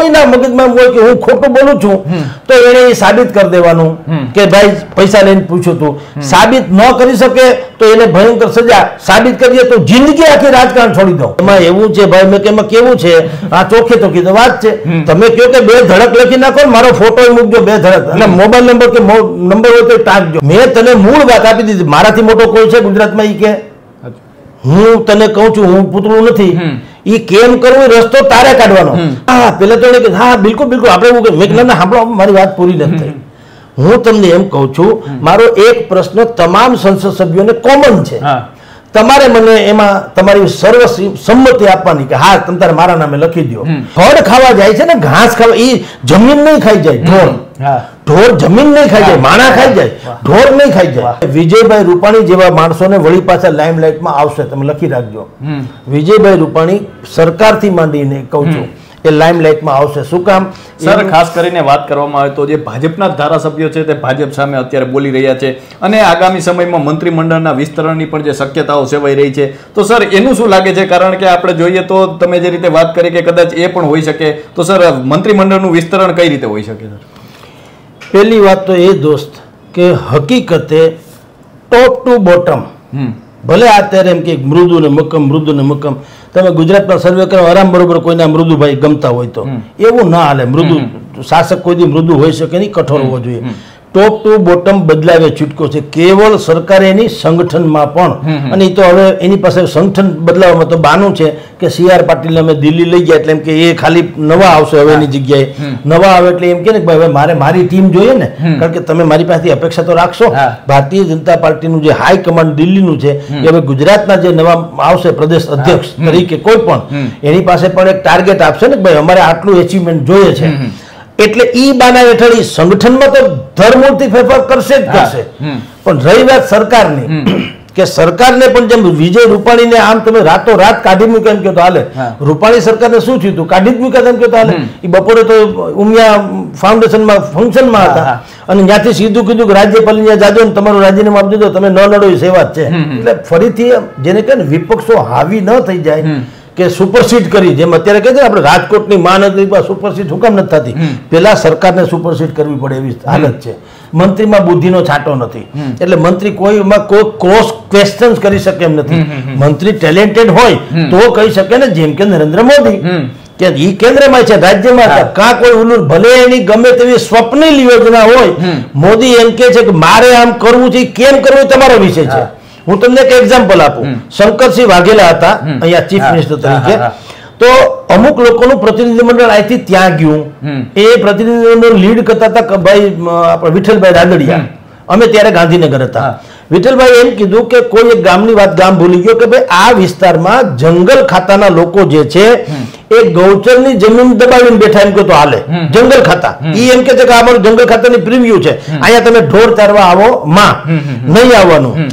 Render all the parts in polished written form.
કોઈના મગજમાં હોય કે હું ખોટું બોલું છું તો એને સાબિત કરી દેવાનું કે ભાઈ પૈસા લઈને પૂછ્યું તું. સાબિત ન કરી શકે તો એને ભયંકર સજા, સાબિત કરીએ તો જિંદગી આખી રાજકારણ છોડી દો. એમાં એવું છે ભાઈ, મેં કે એમાં કેવું છે, આ ચોખ્ખે તો કીધું વાત છે. તમે કહો કે 2 ધડક લખી નાખો, મારો ફોટો મૂકજો 2 ધડક, અને મોબાઈલ નંબર કે નંબર હોય તો ટાંકજો. મેં તને મૂળ વાત આપી દીધી. મારાથી મોટો કોઈ છે ગુજરાતમાં? ઈ કે હું તને કહું છું હું પુતળું નથી. ઈ કેમ કરવું રસ્તો તારે કાઢવાનો. હા પેલા તો એને કે હા બિલકુલ બિલકુલ આપણે એવું મેં કીધું સાંભળો મારી વાત પૂરી નથી થઈ. હું તમને એમ કહું છું, મારો એક પ્રશ્ન તમામ સંસદ સભ્યોને કોમન છે. તમારે મને એમાં તમારી સર્વ સંમતિ આપવાની કે હા તમે તારે મારા નામે લખી દો. ફળ ખાવા જાય છે ને, ઘાસ ખાવા, ઈ જમીન નહીં ખાઈ જાય. ઢોર જમીન નહીં ખાઈ જાય, માણા ખાઈ જાય, ઢોર નહીં ખાઈ જાય. વિજયભાઈ રૂપાણી જેવા માણસોને વળી પાછા લાઇમલાઇટમાં આવશે, તમે લખી રાખજો. વિજયભાઈ રૂપાણી સરકારથી માંડીને કહું છું એ લાઇમલાઇટમાં આવશે. શું કામ સર? ખાસ કરીને વાત કરવામાં આવે તો જે ભાજપના ધારાસભ્યો છે તે ભાજપ સામે અત્યારે બોલી રહ્યા છે અને આગામી સમયમાં મંત્રીમંડળના વિસ્તરણની પણ જે શક્યતાઓ સેવાઈ રહી છે, તો સર એનું શું લાગે છે? કારણ કે આપણે જોઈએ તો તમે જે રીતે વાત કરી કે કદાચ એ પણ હોઈ શકે, તો સર મંત્રીમંડળનું વિસ્તરણ કઈ રીતે હોઈ શકે? પહેલી વાત તો એ દોસ્ત કે હકીકતે ટોપ ટુ બોટમ, ભલે અત્યારે એમ કે મૃદુ ને મક્કમ, તમે ગુજરાતમાં સર્વે કરો આરામ બરોબર કોઈના મૃદુભાઈ ગમતા હોય તો એવું ના હાલે. મૃદુ શાસક કોઈ દી મૃદુ હોઈ શકે નહીં, કઠોર હોવો જોઈએ. ટોપ ટુ બોટમ બદલાવે છૂટકો છે. કેવળ સરકારે એની સંગઠનમાં પણ, અને એ તો હવે એની પાસે સંગઠન બદલાવવામાં તો બાનું છે કે CR પાટીલને અમે દિલ્હી લઈ ગયા એટલે એમ કે એ ખાલી નવા આવશે હવે એની જગ્યાએ. નવા આવે એટલે એમ કે ને ભાઈ હવે મારે મારી ટીમ જોઈએ ને, કારણ કે તમે મારી પાસેથી અપેક્ષા તો રાખશો. ભારતીય જનતા પાર્ટીનું જે હાઈ કમાન્ડ દિલ્હીનું છે એ હવે ગુજરાતના જે નવા આવશે પ્રદેશ અધ્યક્ષ તરીકે કોઈ પણ એની પાસે પણ એક ટાર્ગેટ આપશે ને ભાઈ અમારે આટલું એચિવમેન્ટ જોઈએ છે. એટલે ઈ બાના હેઠળ સંગઠનમાં તો ધરમૂળથી ફેરફાર કરશે જ કરશે. પણ રહી વાત સરકારની, કે સરકારને પણ જેમ વિજય રૂપાણીને આમ તમે રાતો રાત કાઢી મૂક્યા એમ કહો તો હાલે. રૂપાણી સરકારને શું થયું હતું? કાઢી જ મૂક્યા એમ કહો તો હાલે. એ બપોરે તો ઉમિયા ફાઉન્ડેશનમાં ફંક્શનમાં હતા અને ત્યાંથી સીધું કીધું કે રાજ્યપાલ ત્યાં જાજો ને તમારું રાજીનામું આપી દીધો, તમે ન લડો એ સેવા જ છે. એટલે ફરીથી જેને કહે ને વિપક્ષો હાવી ન થઈ જાય કે સુપરસીડ કરી, જેમ અત્યારે કહે છે આપણે રાજકોટની મહાનગરી પર સુપરસીડ શું કામ નથી થતી? પેલા સરકારને સુપરસીડ કરવી પડે એવી હાલત છે. મંત્રીમાં બુદ્ધિનો છાંટો નથી, એટલે મંત્રી કોઈમાં કોઈ ક્રોસ ક્વેશ્ચન કરી શકે એમ નથી. મંત્રી ટેલેન્ટેડ હોય તો કહી શકે ને, જેમ કે નરેન્દ્ર મોદી કે ઈ કેન્દ્રમાં છે રાજ્યમાં કાં કોઈ ઓલું ભલે એની ગમે તેવી સ્વપ્નિલ યોજના હોય, મોદી એમ કે છે કે મારે આમ કરવું છે, કેમ કરવું તમારો વિષય છે. હું તમને એક એક્ઝામ્પલ આપું. શંકરસિંહ વાઘેલા હતા અહીંયા ચીફ મિનિસ્ટર તરીકે, તો અમુક લોકોનું પ્રતિનિધિમંડળ અહીંથી ત્યાં ગયું. એ પ્રતિનિધિમંડળ લીડ કરતા હતા ભાઈ આપણે વિઠ્ઠલભાઈ રાદડિયા. અમે ત્યારે ગાંધીનગર હતા. વિઠ્ઠલભાઈ એમ કીધું કે કોઈ એક ગામની વાત ગામ ભૂલી ગયો કે ભાઈ આ વિસ્તારમાં જંગલ ખાતાના લોકો જે છે એ ગૌચરની જમીન દબાવીને બેઠા એમ કે તો હાલે. જંગલ ખાતા ઈ એમ કે છે કે અમારું જંગલ ખાતાની પ્રિવ્યુ છે, અહીંયા તમે ઢોર ચારવા આવો માં નહીં આવવાનું.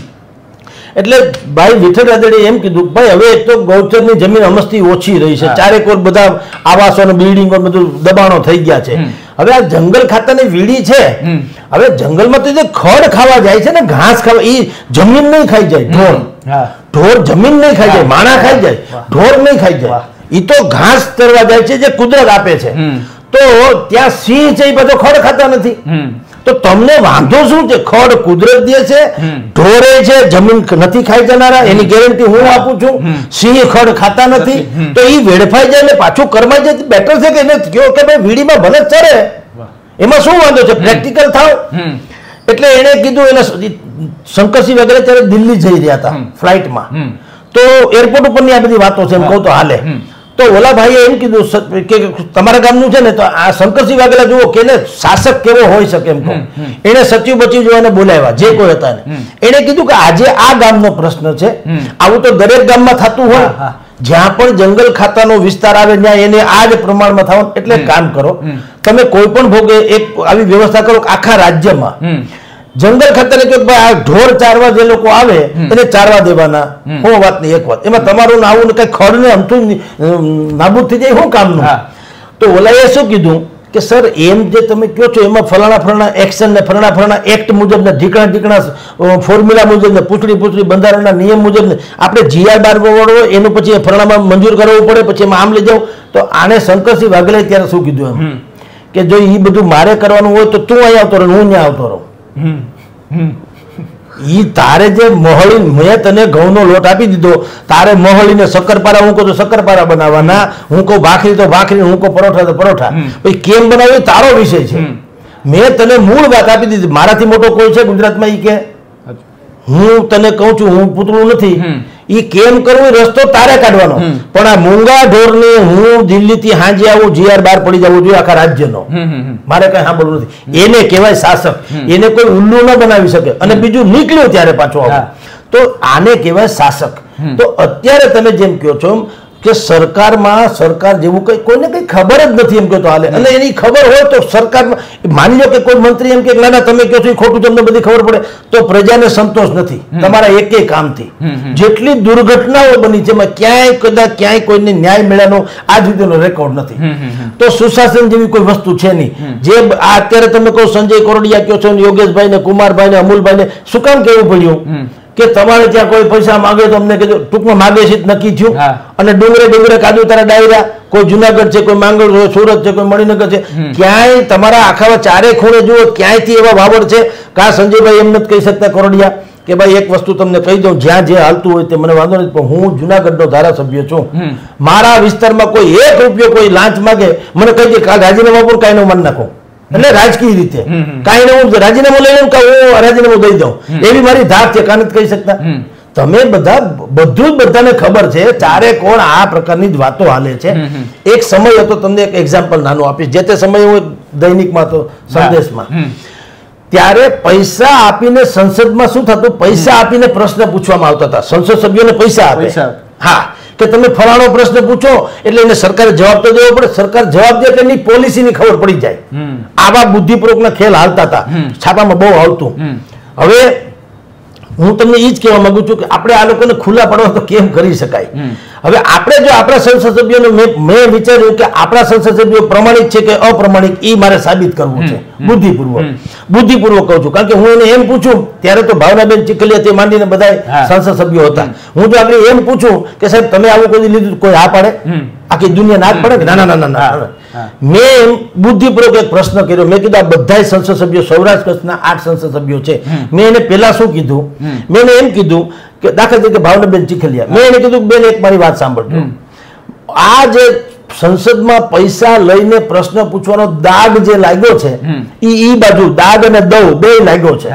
એટલે ભાઈ વિઠ્ઠલ રાદડિયાએ એમ કીધું ભાઈ હવે એક તો ગૌચરની જમીન અમસ્તી ઓછી રહી છે, ચારેકોર બધા આવાસો અને બિલ્ડિંગો બધું દબાણો થઈ ગયા છે. હવે આ જંગલ ખાતાની વીડી છે, હવે જંગલમાં તો જે ખડ ખાવા જાય છે ને, ઘાસ ખાવા, એ જમીન નહીં ખાઈ જાય. ઢોર જમીન નહીં ખાઈ જાય, માણા ખાઈ જાય, ઢોર નહીં ખાઈ જાય. એ તો ઘાસ ચરવા જાય છે જે કુદરત આપે છે. તો ત્યાં સિંહ છે એ બધો ખડ ખાતા નથી. તો તમને વાંધો શું છે? ખડ કુદરત દે છે, ઢોરે છે જમીન નથી ખાઈ જનારા, એની ગેરંટી હું આપું છું. સિંહ ખડ ખાતા નથી, તો એ વેડફાઈ જાય ને પાછું કરમાઈ જાય. બેટર છે કે એને કહો કે ભાઈ વીડીમાં ભલે ચરે, એમાં શું વાંધો છે? પ્રેક્ટિકલ થાવ. એટલે એને કીધું, એને શંકરસિંહ વગેરે ત્યારે દિલ્હી જઈ રહ્યા હતા ફ્લાઇટમાં, તો એરપોર્ટ ઉપરની આ બધી વાતો છે એમ કહું તો હાલે. તો ઓલા ભાઈએ એમ કીધું કે તમારા ગામનું છે ને, તો આ શંકરસિંહ વાઘેલા જુઓ કે શાસક કેવો હોઈ શકે એમ કહું. એને સચિવ બચિવ જોવાને બોલાવ્યા જે કોઈ હતા ને, એને કીધું કે આજે આ ગામનો પ્રશ્ન છે, આવું તો દરેક ગામમાં થતું હોય, જ્યાં પણ જંગલ ખાતાનો વિસ્તાર આવે ત્યાં એને આ જ પ્રમાણમાં થવાનું. એટલે કામ કરો તમે, કોઈ પણ ભોગે એક આવી વ્યવસ્થા કરો આખા રાજ્યમાં. જંગલ ખાતાને કે ભાઈ આ ઢોર ચારવા જે લોકો આવે એને ચારવા દેવાના. હું વાત નહીં એક વાત, એમાં તમારું આવું ને કઈ ખડ ને અમથું નાબૂદ થઈ જાય શું કામનું? તો ઓલાએ શું કીધું કે સર એમ જે તમે કહો છો એમાં ફલાણા એક્શન ને ફલાણા એક્ટ મુજબ ને ઢીકણા ફોર્મ્યુલા મુજબ ને પૂછડી બંધારણના નિયમ મુજબ ને આપણે GR-12 હોય એનું પછી ફલાણામાં મંજૂર કરવું પડે, પછી એમાં આમ લઈ જાવ. તો આને શંકરસિંહ વાઘેલાએ ત્યારે શું કીધું એમ કે જો એ બધું મારે કરવાનું હોય તો તું અહીંયા આવતો રહે, હું ત્યાં આવતો રહું. ઈ તારે જે મોહળી, મેં તને ઘઉંનો લોટ આપી દીધો, તારે મોહળીને શક્કરપારા, હું કહું તો શક્કરપારા બનાવવાના, હું કહું ભાખરી તો ભાખરી, હું કહું પરોઠા તો પરોઠા. પછી કેમ બનાવ્યું તારો વિષય છે. મેં તને મૂળ વાત આપી દીધી. મારાથી મોટો કોઈ છે ગુજરાતમાં? ઈ કે હું તને કહું છું, હું પૂતળું નથી. ઈ કેમ કરવું રસ્તો તારે કાઢવાનો. પણ આ મૂંગા ઢોરને હું દિલ્હીથી હાંજે આવું, GR-12 પડી જવું જોઈએ આખા રાજ્યનો, મારે કઈ સાંભળવું નથી. એને કહેવાય શાસક. એને કોઈ ઉલ્લુ ન બનાવી શકે. અને બીજું નીકળ્યું ત્યારે પાછો આવું, તો આને કહેવાય શાસક. તો અત્યારે તમે જેમ કહો છો કે સરકારમાં સરકાર જેવું કઈ કોઈને કઈ ખબર જ નથી એમ કહો તો હાલે. અને એની ખબર હોય તો સરકારમાં માની લો કે કોઈ મંત્રી એમ કે ના ના તમે કહો છો એ ખોટું, તમને બધી ખબર પડે, તો પ્રજાને સંતોષ નથી તમારા એકેય કામથી. જેટલી દુર્ઘટનાઓ બની છે એમાં ક્યાંય કોઈને ન્યાય મળ્યાનો આજ સુધીનો રેકોર્ડ નથી. તો સુશાસન જેવી કોઈ વસ્તુ છે નહીં. જે આ અત્યારે તમે કહો સંજય કોરડિયા કહો છો, યોગેશભાઈ ને કુમારભાઈ ને અમુલભાઈ ને શું કામ કહેવું પડ્યું કે તમારે ત્યાં કોઈ પૈસા માંગે તો અમને કહેજો. ટૂંકમાં માગે છે નક્કી થયું. અને ડુંગરે કાદુ તારા ડાયરા, કોઈ જુનાગઢ છે, કોઈ માંગળ છે, સુરત છે, કોઈ મણિનગર છે, ક્યાંય તમારા આખા ચારે ખૂણે જુઓ ક્યાંયથી એવા વાવડ છે કા સંજયભાઈ એમ નથી કહી શકતા કોરડિયા કે ભાઈ એક વસ્તુ તમને કહી દઉં, જ્યાં જે હાલતું હોય તે મને વાંધો નથી, પણ હું જુનાગઢનો ધારાસભ્ય છું. મારા વિસ્તારમાં કોઈ 1 રૂપિયો કોઈ લાંચ માગે મને કહી દે કાલ રાજીનામા પણ કાંઈ માન નાખો. એટલે રાજકીય રીતે કાંઈ ને હું રાજીનામું લઈ લઉં કે હું રાજીનામું દઈ દઉં, એવી મારી ધાક છે. કાં નથી કહી શકતા? તમે બધું જ બધાને ખબર છે, ચારે કોણ આ પ્રકારની જ વાતો હાલે છે. એક સમય હતો, તમને એક એક્ઝામ્પલ નાનું આપીશ. જે તે સમયે હું દૈનિકમાં તો સંદેશમાં, ત્યારે પૈસા આપીને સંસદમાં શું થતું, પૈસા આપીને પ્રશ્ન પૂછવામાં આવતા હતા. સંસદ સભ્યોને પૈસા આપે, હા, કે તમે ફલાણો પ્રશ્ન પૂછો એટલે એને સરકારે જવાબ તો દેવો પડે. સરકાર જવાબ દે કે એની પોલિસીની ખબર પડી જાય. આવા બુદ્ધિપૂર્વકના ખેલ હાલતા હતા, છાપામાં બહુ આવતું. હવે હું તમને એ જ કહેવા માંગુ છું કે આપણે આ લોકોને ખુલ્લા પાડવા તો કેમ કરી શકાય. હવે આપણે જો આપણા સંસદ સભ્યોને મેં વિચાર્યું કે આપણા સંસદ સભ્યો પ્રમાણિક છે કે અપ્રમાણિક, એ મારે સાબિત કરવું છે બુદ્ધિપૂર્વક કહું છું. કારણ કે હું એને એમ પૂછું, ત્યારે તો ભાવનાબેન ચીખલિયાથી માંડીને બધા સંસદ સભ્યો હતા. હું જો આપણે એમ પૂછું કે સાહેબ તમે આવું કોઈ લીધું, કોઈ હા પાડે? આખી દુનિયા ના પડે કે ના ના ના. મેં બુદ્ધિપૂર્વક એક પ્રશ્ન કર્યો. મેં કીધું આ બધા સંસદ સભ્યો, સૌરાષ્ટ્ર કચ્છના 8 સંસદ સભ્યો છે, મેં એને પેલા શું કીધું, મેં એને એમ કીધું કે દાખલા તરીકે ભાવનાબેન ચીખલિયા, મેં એને કીધું બેન એક મારી વાત સાંભળજો, આ જે સંસદમાં પૈસા લઈને પ્રશ્ન પૂછવાનો દાગ જે લાગ્યો છે, ઈ બાજુ દાગ અને દવ બે લાગ્યો છે.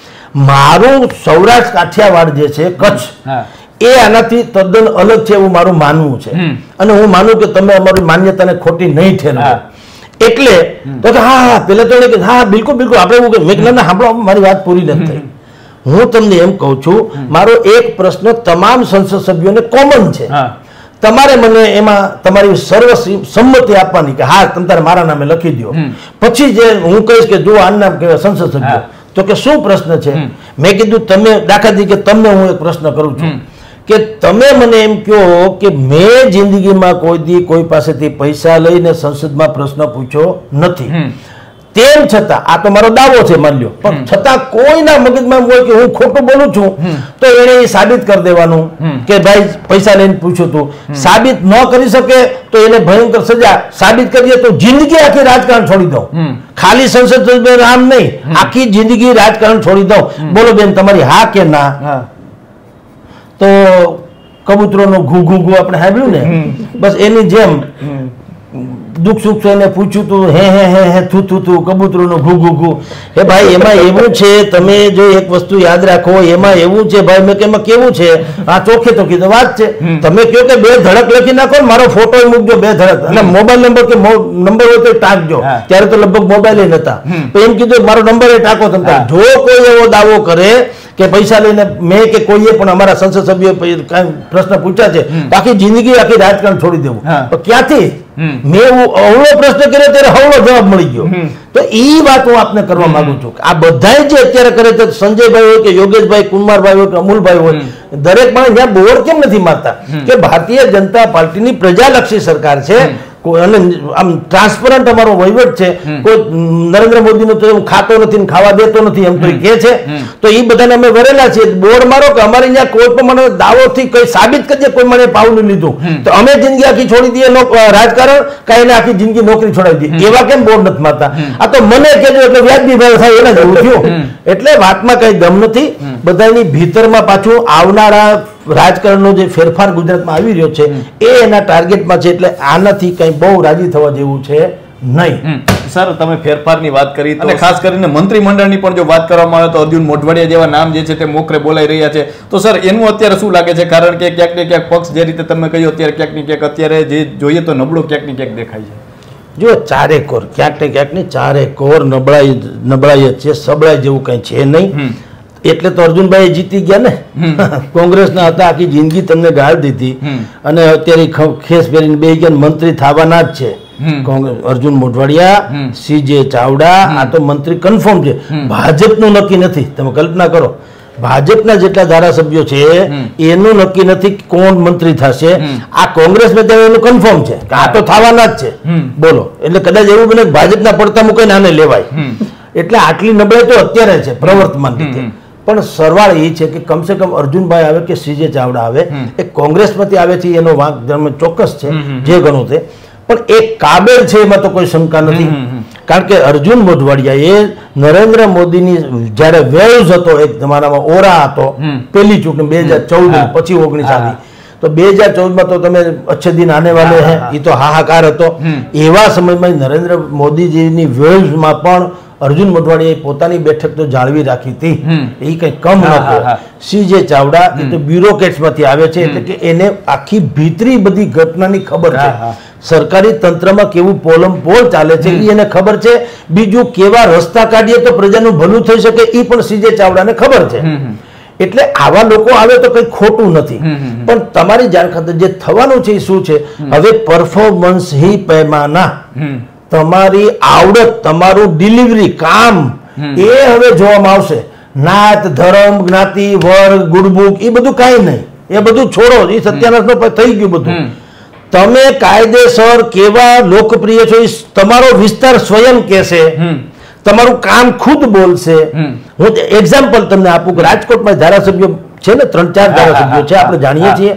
મારું સૌરાષ્ટ્ર કાઠિયાવાડ જે છે, કચ્છ, એ આનાથી તદ્દન અલગ છે એવું મારું માનવું છે. અને હું માનું કે તમે અમારી માન્યતાને ખોટી નહીં ઠેરવો. એટલે તો કે હા પેલા તો હા બિલકુલ આપણે એવું કે મેં સાંભળો મારી વાત પૂરી નથી થઈ. હું તમને એમ કહું છું, મારો એક પ્રશ્ન તમામ સંસદ સભ્યોને કોમન છે. તમારે મને એમાં તમારી સર્વ સંમતિ આપવાની કે હા તમે તારે મારા નામે લખી દો. પછી જે હું કહીશ કે જો આનું નામ કહેવાય સંસદ સભ્ય, તો કે શું પ્રશ્ન છે? મેં કીધું તમે દાખલા તરીકે તમને હું એક પ્રશ્ન કરું છું કે તમે મને એમ કહો કે મેં જિંદગીમાં કોઈ દી કોઈ પાસેથી પૈસા લઈને સંસદમાં પ્રશ્ન પૂછ્યો નથી. તેમ છતાં આ તો મારો દાવો છે માની લો, પણ છતાં કોઈના મગજમાં હોય કે હું ખોટું બોલું છું, તો એને એ સાબિત કરી દેવાનું કે ભાઈ પૈસા લઈને પૂછ્યું તું. સાબિત ન કરી શકે તો એને ભયંકર સજા. સાબિત કરીએ તો જિંદગી આખી રાજકારણ છોડી દઉં. ખાલી સંસદ આમ નહીં, આખી જિંદગી રાજકારણ છોડી દઉં. બોલો બેન તમારી હા કે ના? તો કબૂતરોનું ઘૂ ઘૂ ઘૂ આપણે સાંભળ્યું ને, બસ એની જેમ દુઃખ સુખ એને પૂછ્યું તું હે થું કબૂતરોનું ઘૂ ઘૂ ઘૂ. એ ભાઈ એમાં એવું છે, તમે જો એક વસ્તુ યાદ રાખો, એમાં એવું છે ભાઈ, મેં એમાં કેવું છે, આ ચોખ્ખે તો કીધું વાત છે. તમે કહો કે 2 ધડક લખી નાખો, મારો ફોટો મૂકજો 2 ધડક, અને મોબાઈલ નંબર કે નંબર હોય તો ટાંકજો. ત્યારે તો લગભગ મોબાઈલ નતા, તો એમ કીધું મારો નંબર એ ટાંકો. તમે જો કોઈ એવો દાવો કરે કે પૈસા લઈને મેં કે કોઈએ પણ અમારા સંસદ સભ્યો પ્રશ્ન પૂછ્યા છે, આખી જિંદગી આખી રાજકારણ છોડી દેવું, તો ક્યાંથી? મેં અવળો પ્રશ્ન કર્યો ત્યારે હવળો જવાબ મળી ગયો. તો એ વાત હું આપને કરવા માંગુ છું. આ બધા જે અત્યારે કરે છે, સંજયભાઈ હોય કે યોગેશભાઈ, કુમારભાઈ હોય કે અમુલભાઈ હોય, દરેક માણસ ત્યાં બોર કેમ નથી મારતા કે ભારતીય જનતા પાર્ટીની પ્રજાલક્ષી સરકાર છે, અને આમ ટ્રાન્સપરન્ટ અમારો વહીવટ છે, કોઈ નરેન્દ્ર મોદીનો તો હું ખાતો નથી ને ખાવા દેતો નથી એમ તો એ કહે છે, તો એ બધાને અમે વરેલા છીએ. બોર્ડ મારો કે અમારે અહીંયા કોઈ પણ મને દાવોથી કઈ સાબિત કરજે કોઈ મને પાવલું લીધું તો અમે જિંદગી આખી છોડી દઈએ રાજકારણ, કાંઈ એને આખી જિંદગી નોકરી છોડાવી દઈએ. એવા કેમ બોર્ડ નથી મારતા? આ તો મને કહેજો એટલે વ્યાજબી ભાવ થાય એના જેવું થયું. એટલે વાતમાં કઈ દમ નથી. બધાની ભીતરમાં પાછું આવનારા રાજકારણનો જે ફેરફાર ગુજરાતમાં આવી રહ્યો છે એ એના ટાર્ગેટમાં છે. એટલે આનાથી કઈ બહુ રાજી થવા જેવું છે નહીં. સર, તમે ફેરફારની વાત કરી અને ખાસ કરીને મંત્રીમંડળની પણ જો વાત કરવામાં આવે તો અર્જુન મોઢવાડિયા જેવા નામ જે છે તે મોખરે બોલાઈ રહ્યા છે. તો સર, એનું અત્યારે શું લાગે છે? કારણ કે ક્યાંક ને ક્યાંક પક્ષ જે રીતે તમે કહ્યું અત્યારે ક્યાંક ને ક્યાંક અત્યારે જે જોઈએ તો નબળો ક્યાંક ને ક્યાંક દેખાય છે. જો ચારે કોર ક્યાંક ને ક્યાંક ની ચારે કોર નબળાઈ જ છે, સબળાઈ જેવું કઈ છે નહીં. એટલે તો અર્જુનભાઈ જીતી ગયા ને. કોંગ્રેસના હતા, આખી જિંદગી તમને ગાળ દીધી અને અત્યારે ખેસ પહેરીને બે ગયા મંત્રી થવાના જ છે. અર્જુન મોઢવાડિયા, સીજે ચાવડા, આ તો મંત્રી કન્ફર્મ છે. ભાજપનું નક્કી નથી. તમે કલ્પના કરો, ભાજપના જેટલા ધારાસભ્યો છે એનું નક્કી નથી કોણ મંત્રી થશે. આ કોંગ્રેસ ને ત્યાં એનું કન્ફર્મ છે કે આ તો થવાના જ છે. બોલો, એટલે કદાચ એવું બને ભાજપના પડતા મૂકીને આને લેવાય. એટલે આટલી નબળાઈ તો અત્યારે છે પ્રવર્તમાન રીતે. પણ સરવાળ એ છે કે કમસે કમ અર્જુનભાઈ આવે કે સીજે ચાવડા આવે, એ કોંગ્રેસમાંથી આવે છે એનો વાંક ચોક્કસ છે જે ગણું તે. પણ એક કાબેલ છે એમાં તો કોઈ શંકા નથી. કારણ કે અર્જુન મોઢવાડિયા એ નરેન્દ્ર મોદીની જયારે વેવ્સ હતો, એક જમાનામાં ઓરા હતો, પેલી ચૂંટણી 2014 પછી 19 આવી, તો 2014માં તો તમે અચ્છે દિન આને વાલે હે એ તો હાહાકાર હતો. એવા સમયમાં નરેન્દ્ર મોદીજીની વેવ્સમાં પણ અર્જુન મોઢવાડિયાએ પોતાની બેઠક તો જાળવી રાખી હતી. એ કઈ કમ ન કહેવાય. સીજે ચાવડા એ તો બ્યુરોક્રેટ્સમાંથી આવે છે, એટલે કે એને આખી ભીતરી બધી ઘટનાની ખબર છે. સરકારી તંત્રમાં કેવું પોલમપોલ ચાલે છે એ એને ખબર છે. બીજું કેવા રસ્તા કાઢીએ તો પ્રજાનું ભલું થઈ શકે એ પણ સીજે ચાવડાને ખબર છે. એટલે આવા લોકો આવે તો કઈ ખોટું નથી. પણ તમારી જાણ ખાતર જે થવાનું છે એ શું છે? હવે પરફોર્મન્સ હી પૈમાના, તમારી આવડત, તમારું ડિલિવરી કામ એ હવે જોવામાં આવશે. નાત, ધર્મ, જ્ઞાતિ, વર્ગ, ગુડબુક એ બધું કાંઈ નહીં. એ બધું છોડો, એ સત્યાનાશનો થઈ ગયું બધું. તમે કાયદેસર કેવા લોકપ્રિય છો એ તમારો વિસ્તાર સ્વયં કહેશે. તમારું કામ ખુદ બોલશે. હું એક્ઝામ્પલ તમને આપું કે રાજકોટમાં ધારાસભ્યો છે ને 3-4 ધારાસભ્યો છે, આપણે જાણીએ છીએ.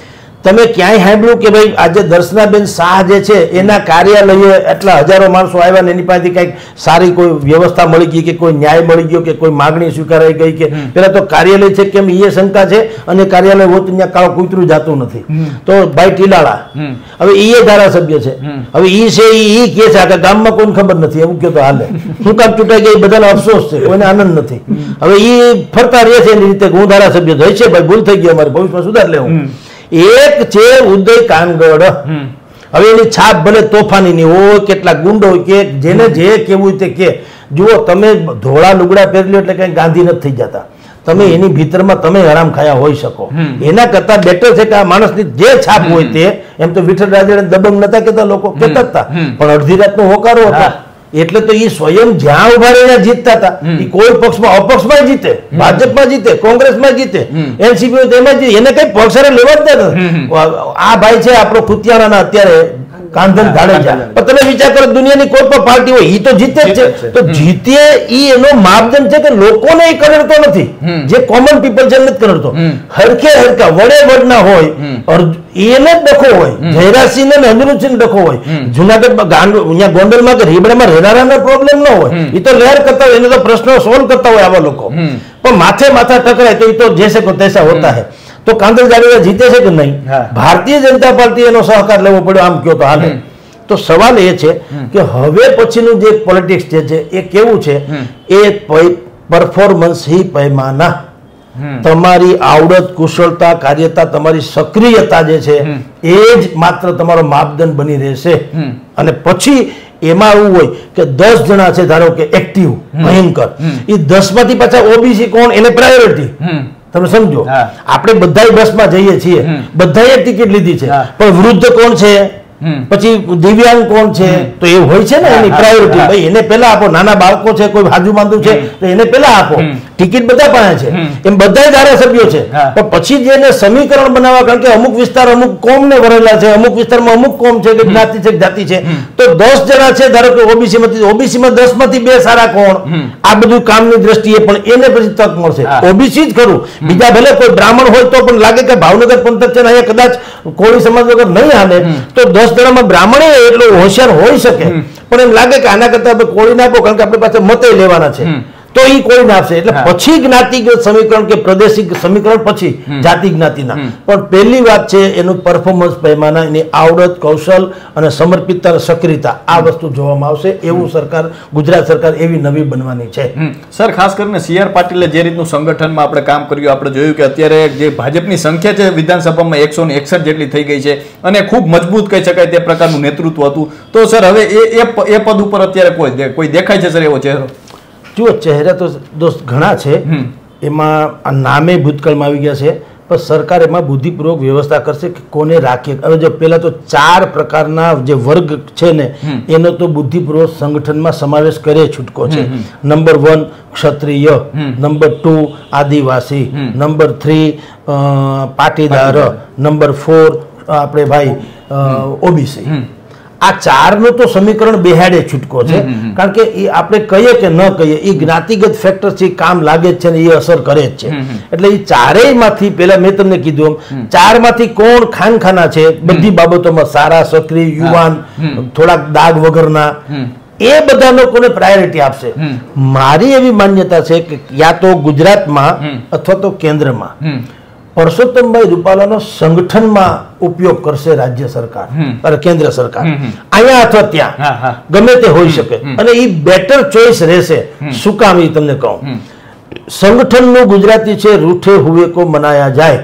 તમે ક્યાંય સાંભળ્યું કે ભાઈ આજે દર્શનાબેન શાહ જે છે એના કાર્યાલયે એટલા હજારો માણસો આવ્યા ને એની પાસેથી કંઈક સારી કોઈ વ્યવસ્થા મળી ગઈ કે કોઈ ન્યાય મળી ગયો કે કોઈ માગણી સ્વીકારાઈ ગઈ કે પેલા તો કાર્યાલય છે કેમ એ શંકા છે અને કાર્યાલય હોત ત્યાં કાળો કૂતરું જાતું નથી. તો ભાઈ ટીલાળા હવે એ ધારાસભ્ય છે. હવે એ છે એ કે છે કે ગામમાં કોઈને ખબર નથી એવું કે તો હાલે. શું કામ ચૂંટાઈ ગઈ બધાને અફસોસ છે, કોઈને આનંદ નથી. હવે એ ફરતા રહે છે એની રીતે હું ધારાસભ્ય થઈ છે ભાઈ ભૂલ થઈ ગઈ અમારે ભવિષ્યમાં સુધાર લેવું. એક છે ઉદય કાનગડ. હવે એની છાપ ભલે તોફાની હોય, કેટલાક ગુંડો હોય કે જેને જે કેવું તે કે. જુઓ, તમે ધોળા લુગડા પહેરી લો એટલે કઈ ગાંધી નથી થઈ જતા. તમે એની ભીતરમાં તમે હરામ ખાયા હોઈ શકો. એના કરતા બેટર છે કે આ માણસની જે છાપ હોય તે, એમ તો વિઠ્ઠલ રાજાને દબંગ નતા કેતા લોકો, કેતા હતા પણ અડધી રાતનો હોકારો હતો. એટલે તો એ સ્વયં જ્યાં ઉભા રહીને જીતતા હતા. એ કોઈ પક્ષમાં અપક્ષમાં જીતે, ભાજપમાં જીતે, કોંગ્રેસમાં જીતે, એનસીપી તેમાં જીતે, એને કઈ પક્ષ લેવા જ નથી. આ ભાઈ છે આપણો ખુતિયાણાના અત્યારે કાંધન જાડેજા. પણ તમે વિચાર કરો દુનિયાની કોઈ પણ પાર્ટી હોય એ તો જીતે જ છે. તો જીતે એ એનો માપદંડ છે કે લોકોને એ કરડતો નથી, જે કોમન પીપલ છે નથી કરડતો. હરખે હરખા વડે વડના હોય એને જ ડખો હોય, જયરાજસિંહ ને અનિરુદ્ધસિંહ ડખો હોય. જુનાગઢમાં અહીંયા ગોંડલમાં કે રીબડામાં રહેનારાનો પ્રોબ્લેમ ન હોય, એ તો લહેર કરતા હોય, એને તો પ્રશ્નો સોલ્વ કરતા હોય આવા લોકો. પણ માથા ટકરાય તો એ તો જૈસે કો તૈસા હોતા હૈ. તો કાંધલ જાડેજા જીતે છે કે નહીં? ભારતીય જનતા પાર્ટી એનો સહકાર લેવો પડ્યો આમ કયો તો હાલે. તો સવાલ એ છે કે હવે પછીનું જે પોલિટિક્સ જે છે એ કેવું છે? એ પરફોર્મન્સ હી પૈમાના. તમારી આવડત, કુશળતા, કાર્યતા, તમારી સક્રિયતા જે છે એ જ માત્ર તમારો માપદંડ બની રહેશે. અને પછી એમાં એવું હોય કે 10 જણા છે ધારો કે એક્ટિવ ભયંકર, એ 10 માંથી પાછા ઓબીસી કોણ એને પ્રાયોરિટી. તમે સમજો, આપણે બધા બસમાં જઈએ છીએ, બધાએ ટિકિટ લીધી છે, પણ વૃદ્ધ કોણ છે, પછી દિવ્યાંગ કોણ છે, તો એ હોય છે ને એની પ્રાયોરિટી. ભાઈ એને પેલા આપો. નાના બાળકો છે, કોઈ હાજુ માંદુ છે તો એને પેલા આપો. ટિકિટ બધા પાસે છે, એમ બધા ધારાસભ્યો છે, પણ પછી જેને સમીકરણ બનાવવા, કારણ કે અમુક વિસ્તાર અમુક કોમને વરેલા છે, અમુક વિસ્તારમાં અમુક કોમ છે કે જ્ઞાતિ છે જાતિ છે, તો 10 જણા છે ધારો કે ઓબીસીમાં 10 માંથી 2 સારા કોણ, આ બધું કામની દ્રષ્ટિએ પણ એને પછી તક મળશે. ઓબીસી જ ખરું, બીજા ભલે કોઈ બ્રાહ્મણ હોય તો પણ લાગે કે ભાવનગર પંથક છે ને અહીંયા કદાચ કોળી સમાજ વગર નહીં હાલે તો 10 જણામાં બ્રાહ્મણ એટલો હોશિયાર હોઈ શકે, પણ એમ લાગે કે આના કરતા આપણે કોળી નાખો કારણ કે આપણી પાસે મતે લેવાના છે તો એ કોઈ નાખશે. એટલે પછી જ્ઞાતિગત સમીકરણ કે પ્રાદેશિક સમીકરણ પછી જાતિ જ્ઞાતિના, પણ પહેલી વાત છે એનું પરફોર્મન્સ પૈમાના, એની આવડત, કૌશલ અને સમર્પિતતા, સક્રિયતા, આ વસ્તુ જોવામાં આવશે. એવું સરકાર, ગુજરાત સરકાર એવી નવી બનવાની છે. સર, ખાસ કરીને CR પાટીલે જે રીતનું સંગઠનમાં આપણે કામ કર્યું, આપણે જોયું કે અત્યારે જે ભાજપની સંખ્યા છે વિધાનસભામાં 161 જેટલી થઈ ગઈ છે અને ખૂબ મજબૂત કહી શકાય તે પ્રકારનું નેતૃત્વ હતું. તો સર હવે એ પદ ઉપર અત્યારે કોઈ દેખાય છે સર એવો ચહેરો? જુઓ, ચહેરા તો દોસ્ત ઘણા છે, એમાં આ નામે ભૂતકાળમાં આવી ગયા છે, પણ સરકાર એમાં બુદ્ધિપૂર્વક વ્યવસ્થા કરશે કે કોને રાખીએ. હવે જો પહેલા તો 4 પ્રકારના જે વર્ગ છે ને એનો તો બુદ્ધિપૂર્વક સંગઠનમાં સમાવેશ કરે છૂટકો છે. નંબર 1 ક્ષત્રિય, નંબર 2 આદિવાસી, નંબર 3 પાટીદાર, નંબર 4 આપણે ભાઈ ઓબીસી. આ 4નું તો સમીકરણ બેહાડે છૂટકો છે, કારણ કે એ આપણે કહીએ કે ન કહીએ એ જ્ઞાતિગત ફેક્ટર છે, કામ લાગે જ છે ને એ અસર કરે જ છે. એટલે એ 4માંથી પહેલા મેં તમને કીધું એમ 4માંથી કોણ ખાનખાના છે બધી બાબતોમાં, સારા, સક્રિય, યુવાન, થોડાક દાગ વગરના, એ બધા લોકોને પ્રાયોરિટી આપશે. મારી એવી માન્યતા છે કે યા તો ગુજરાતમાં અથવા તો કેન્દ્રમાં પરસોત્તમભાઈ રૂપાલાનો સંગઠનમાં ઉપયોગ કરશે રાજ્ય સરકાર અને કેન્દ્ર સરકાર, અહીંયા અથવા ત્યાં ગમે તે હોઈ શકે, અને એ બેટર ચોઇસ રહેશે. શું કામ? એ તમને કહું, સંગઠનનું ગુજરાતી છે રૂઠે હુએ કો મનાયા જાય,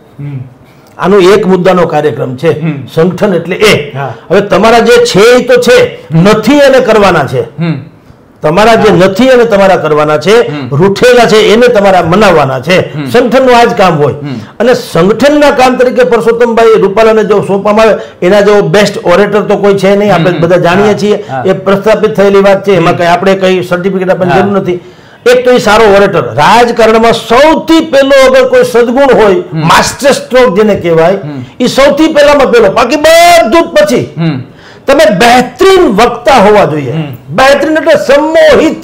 આનો એક મુદ્દાનો કાર્યક્રમ છે. સંગઠન એટલે એ. હવે તમારા જે છે એ તો છે, નથી એને કરવાના છે. તમારા જે નથી અને તમારા કરવાના છે, રૂઠેલા છે એને તમારા મનાવવાના છે. સંગઠનનું આ જ કામ હોય. અને સંગઠનના કામ તરીકે પરસોત્તમભાઈ રૂપાલાને જો સોંપવામાં આવે, એના જેવો બેસ્ટ ઓરેટર તો કોઈ છે નહીં, આપણે બધા જાણીએ છીએ, એ પ્રસ્થાપિત થયેલી વાત છે, એમાં કઈ આપણે કઈ સર્ટિફિકેટ આપવાની જરૂર નથી. એક તો એ સારો ઓરેટર, રાજકારણમાં સૌથી પહેલો અગર કોઈ સદગુણ હોય, માસ્ટર સ્ટ્રોક જેને કહેવાય, એ સૌથી પહેલામાં પહેલો, બાકી બધું જ પછી. તમે બહેતરીન વક્તા હોવા જોઈએ. બહેતરીન એટલે સંમોહિત,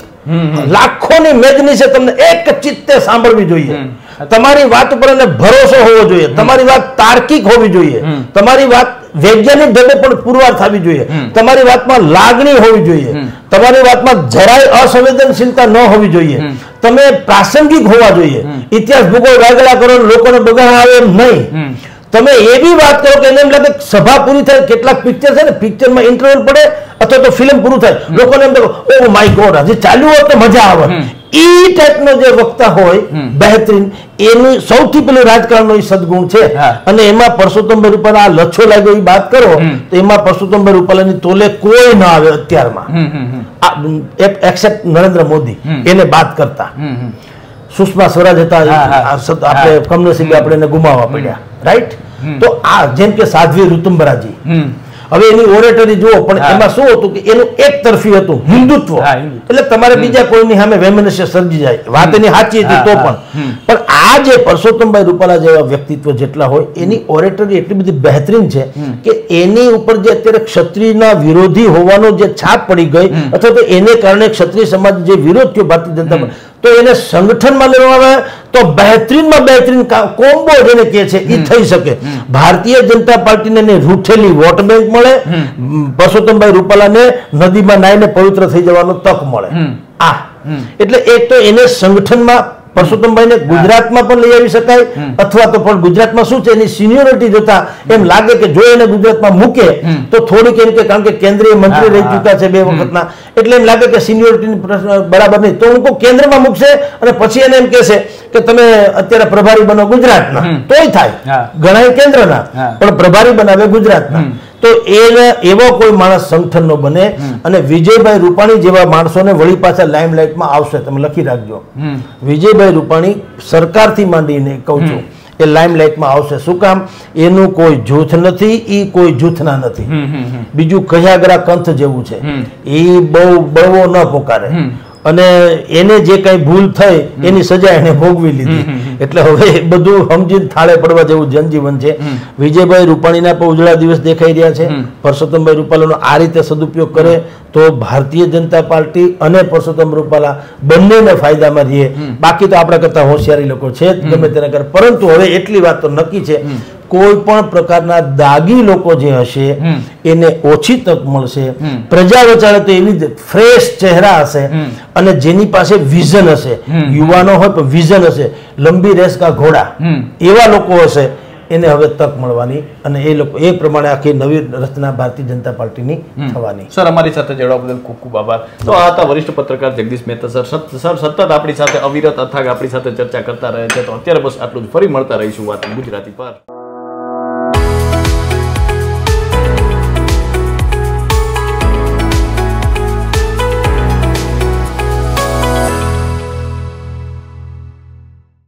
લાખોની મેદની છે તમને એક ચિત્તે સાંભળવી જોઈએ. તમારી વાત ઉપર એને ભરોસો હોવો જોઈએ, તમારી વાત તાર્કિક હોવી જોઈએ, તમારી વાત વૈજ્ઞાનિક ઢબે પણ પુરવાર થવી જોઈએ, તમારી વાતમાં લાગણી હોવી જોઈએ, તમારી વાતમાં જરાય અસંવેદનશીલતા ન હોવી જોઈએ, તમે પ્રાસંગિક હોવા જોઈએ, ઇતિહાસ ભૂગોળ વાગડા કરો, લોકોને બગાડ આવે એમ નહીં. તમે એવી વાત કરો કે એને એમ લાગે સભા પૂરી થાય, કેટલાક પિક્ચર છે ને, પિક્ચરમાં ઇન્ટરવલ પડે અથવા તો ફિલ્મ પૂરું થાય, લોકોને એમ ઓ માય ગોડ, હજી ચાલ્યું હોત તો મજા આવે. એ ટાઈપનો જે વક્તા હોય બહેતરીન, એનું સૌથી પેલું રાજકારણનો એ સદગુણ છે. અને એમાં પરસોત્તમભાઈ રૂપાલા આ લચ્છો લાગ્યો એ વાત કરો તો એમાં પરસોત્તમભાઈ રૂપાલાની તોલે કોઈ ના આવે અત્યારમાં, એક્સેપ્ટ નરેન્દ્ર મોદી, એને બાદ કરતા. સુષ્મા સ્વરાજ હતા, આપણે કમનસીબે આપણે એને ગુમાવવા પડ્યા, રાઈટ. તો આ જેમ કે સાધ્વી ઋતુંબરાજી, હવે એની ઓરેટરી જુઓ, પણ એમાં શું હતું કે એનું એક તરફી હતું હિન્દુત્વ, એટલે તમારે બીજા કોઈની સામે વૈમનસ્ય સર્જી જાય. વાત એની સાચી હતી તો પણ આ જે પરસોત્તમભાઈ રૂપાલા જેવા વ્યક્તિત્વ જેટલા હોય, એની ઓરેટરી એટલી બધી બહેતરીન છે કે એની ઉપર જે અત્યારે ક્ષત્રિયના વિરોધી હોવાનો જે છાપ પડી ગઈ, અથવા તો એને કારણે ક્ષત્રિય સમાજ જે વિરોધ થયો ભારતીય જનતા પાર્ટી, તો એને સંગઠનમાં લેવામાં આવે તો બહેતરીનમાં બહેતરીન કોમ્બો જેને કહે છે એ થઈ શકે. ભારતીય જનતા પાર્ટીને રૂઠેલી વોટ બેંક મળે, પરસોત્તમભાઈ રૂપાલાને નદીમાં નાઈને પવિત્ર થઈ જવાનો તક મળે. આ એટલે એક તો એને સંગઠનમાં પરસોત્તમભાઈને ગુજરાતમાં પણ લઈ આવી શકાય, અથવા તો પણ ગુજરાતમાં શું છે એની સિનિયોરિટી જોતા એમ લાગે કે જો એને ગુજરાતમાં મૂકે તો થોડીક એમ કે, કારણ કે કેન્દ્રીય મંત્રી રહી ચૂક્યા છે 2 વખતના, એટલે એમ લાગે કે સિનિયોરિટી બરાબર નહીં, તો હું કેન્દ્રમાં મૂકશે અને પછી એને એમ કહેશે કે તમે અત્યારે પ્રભારી બનો ગુજરાતના, તોય થાય, ઘણા કેન્દ્રના પણ પ્રભારી બનાવે ગુજરાતના. તો એને એવો કોઈ માણસ સંગઠનનો બને, અને વિજયભાઈ રૂપાણી જેવા માણસોને વળી પાછા લાઇમલાઇટમાં આવશે. તમે લખી રાખજો, વિજયભાઈ રૂપાણી સરકારથી માંડીને કહું છું એ લાઇમલાઇટમાં આવશે. શું કામ? એનું કોઈ જૂથ નથી, એ કોઈ જૂથના નથી. બીજું કયાગરા કંથ જેવું છે, એ બહુ બળવો ન પોકારે. અને એને જે કઈ ભૂલ થઈ એની સજા એને ભોગવી લીધી. એટલે હવે બધું સમજીને થાળે પડવા જેવું જનજીવન છે. વિજયભાઈ રૂપાણીના પણ ઉજળા દિવસ દેખાઈ રહ્યા છે. પરસોત્તમભાઈ રૂપાલાનો આ રીતે સદુપયોગ કરે તો ભારતીય જનતા પાર્ટી અને પરસોત્તમ રૂપાલા બંનેને ફાયદામાં રહીએ. બાકી તો આપણા કરતા હોશિયારી લોકો છે જ ગમે તેના કરે. પરંતુ હવે એટલી વાત તો નક્કી છે, કોઈ પણ પ્રકારના દાગી લોકો જે હશે એને ઓછી તક મળશે. પ્રજા વચારે તો એવી ફ્રેશ ચહેરા હશે અને જેની પાસે વિઝન હશે, યુવાનો હોય પણ વિઝન હશે, લંબી રેસ કા ઘોડા એવા લોકો હશે, એને હવે તક મળવાની અને એ લોકો એ પ્રમાણે આખી નવી રચના ભારતીય જનતા પાર્ટીની થવાની. સર, અમારી સાથે જોડાવા બદલ ખૂબ ખૂબ આભાર. તો આ હતા વરિષ્ઠ પત્રકાર જગદીશ મહેતા સર. સતત આપણી સાથે અવિરત અથાગ આપણી સાથે ચર્ચા કરતા રહે છે. તો અત્યારે બસ આટલું જ. ફરી મળતા રહીશું વાત ગુજરાતી પર.